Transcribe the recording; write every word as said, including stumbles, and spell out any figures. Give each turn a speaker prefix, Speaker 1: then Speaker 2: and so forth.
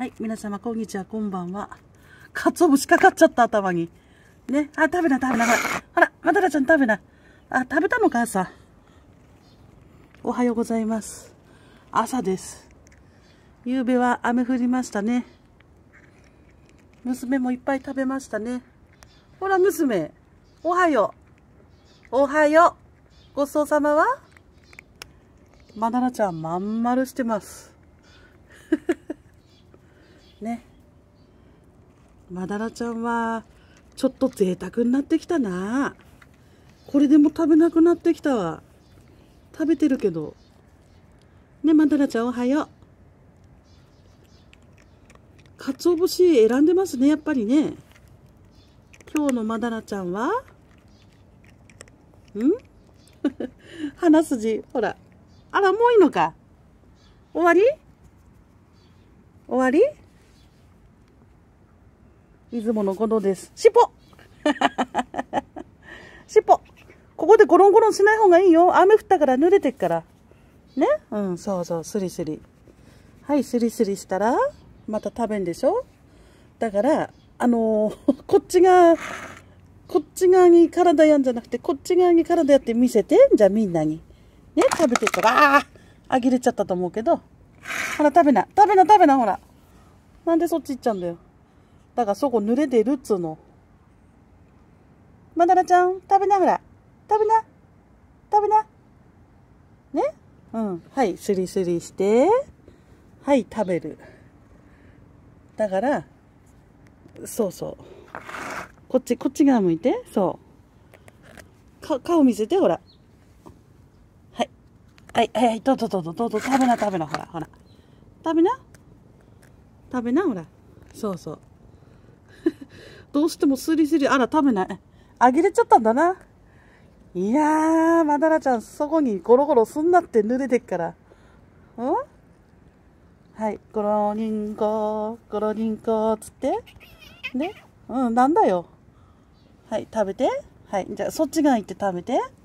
Speaker 1: はい、皆様、こんにちは、こんばんは。かつお節かかっちゃった、頭に。ね、あ、食べな、食べな、ほら、ほら、まだらちゃん食べな。あ、食べたのか、朝。おはようございます。朝です。夕べは雨降りましたね。娘もいっぱい食べましたね。ほら、娘、おはよう。おはよう。ごちそうさまはまだらちゃん、まん丸してます。ね。まだらちゃんは、ちょっと贅沢になってきたな。これでも食べなくなってきたわ。食べてるけど。ね、まだらちゃんおはよう。かつお節選んでますね、やっぱりね。今日のまだらちゃんはん鼻筋、ほら。あら、もういいのか。終わり終わり出雲のことです。しっぽしっぽここでゴロンゴロンしない方がいいよ。雨降ったから濡れてっから。ね、うん、そうそう、スリスリ。はい、スリスリしたら、また食べんでしょ。だから、あのー、こっち側、こっち側に体やんじゃなくて、こっち側に体やって見せて。じゃあみんなに。ね、食べてから、あああぎれちゃったと思うけど。ほら、食べな。食べな、食べな、ほら。なんでそっち行っちゃうんだよ。だからそこ濡れてるっつうの。まだらちゃん、食べな、ほら。食べな。食べな。ね。うん。はい、スリスリして。はい、食べる。だから、そうそう。こっち、こっち側向いて。そう。か、顔見せて、ほら。はい。はい、はい、はい、どうぞどうぞ、どうぞ、食べな、食べな、ほら、ほら。食べな。食べな、ほら。そうそう。どうしてもスリスリ、あら、食べない。あげれちゃったんだな。いやー、まだらちゃん、そこにゴロゴロすんなって濡れてっから。うんはい、ゴロリンコ、ゴロリンコ、つって。ね。うん、なんだよ。はい、食べて。はい、じゃあ、そっち側行って食べて。